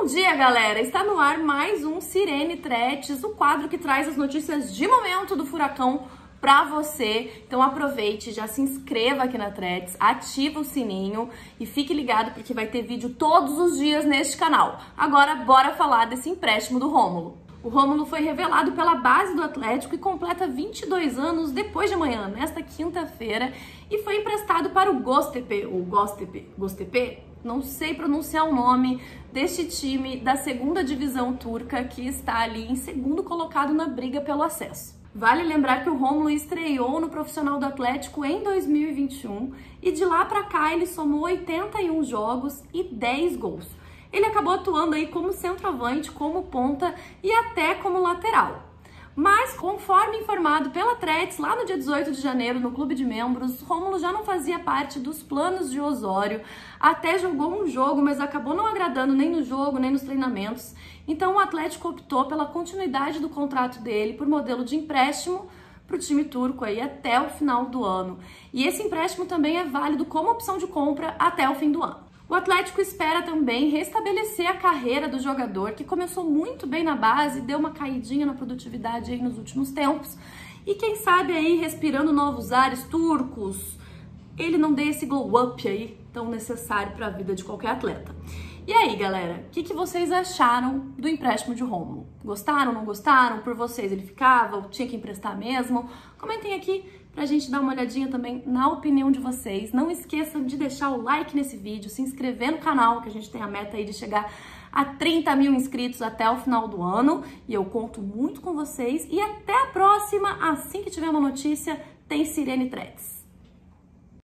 Bom dia, galera! Está no ar mais um Sirene Threads, o quadro que traz as notícias de momento do furacão pra você. Então aproveite, já se inscreva aqui na Threads, ativa o sininho e fique ligado porque vai ter vídeo todos os dias neste canal. Agora, bora falar desse empréstimo do Rômulo. O Rômulo foi revelado pela base do Atlético e completa 22 anos depois de amanhã, nesta quinta-feira, e foi emprestado para o Göztepe, não sei pronunciar o nome deste time da segunda divisão turca que está ali em segundo colocado na briga pelo acesso. Vale lembrar que o Rômulo estreou no profissional do Atlético em 2021 e de lá para cá ele somou 81 jogos e 10 gols. Ele acabou atuando aí como centroavante, como ponta e até como lateral. Mas, conforme informado pela Threads, lá no dia 18 de janeiro, no clube de membros, Rômulo já não fazia parte dos planos de Osório, até jogou um jogo, mas acabou não agradando nem no jogo, nem nos treinamentos. Então o Atlético optou pela continuidade do contrato dele por modelo de empréstimo para o time turco aí até o final do ano. E esse empréstimo também é válido como opção de compra até o fim do ano. O Atlético espera também restabelecer a carreira do jogador, que começou muito bem na base, deu uma caidinha na produtividade aí nos últimos tempos, e quem sabe aí respirando novos ares turcos, ele não dê esse glow up aí tão necessário para a vida de qualquer atleta. E aí, galera, o que vocês acharam do empréstimo de Rômulo? Gostaram, não gostaram? Por vocês ele ficava ou tinha que emprestar mesmo? Comentem aqui pra gente dar uma olhadinha também na opinião de vocês. Não esqueçam de deixar o like nesse vídeo, se inscrever no canal, que a gente tem a meta aí de chegar a 30 mil inscritos até o final do ano. E eu conto muito com vocês. E até a próxima, assim que tiver uma notícia, tem Sirene Threads.